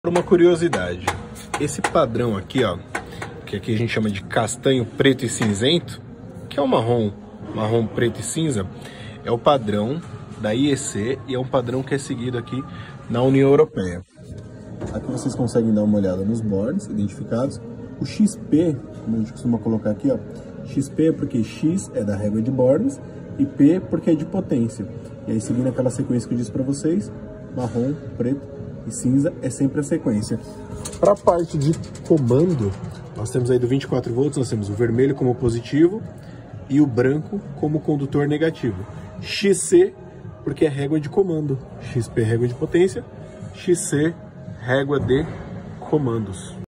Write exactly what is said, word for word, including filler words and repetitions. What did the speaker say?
Uma curiosidade, esse padrão aqui, ó, que aqui a gente chama de castanho, preto e cinzento, que é o marrom, marrom, preto e cinza, é o padrão da I E C e é um padrão que é seguido aqui na União Europeia. Aqui vocês conseguem dar uma olhada nos bordes identificados. O X P, como a gente costuma colocar aqui, ó, X P é porque X é da régua de bordes e P porque é de potência. E aí seguindo aquela sequência que eu disse para vocês, marrom, preto e cinza é sempre a sequência. Para a parte de comando, nós temos aí do vinte e quatro volts, nós temos o vermelho como positivo e o branco como condutor negativo. X C porque é régua de comando, X P régua de potência, X C régua de comandos.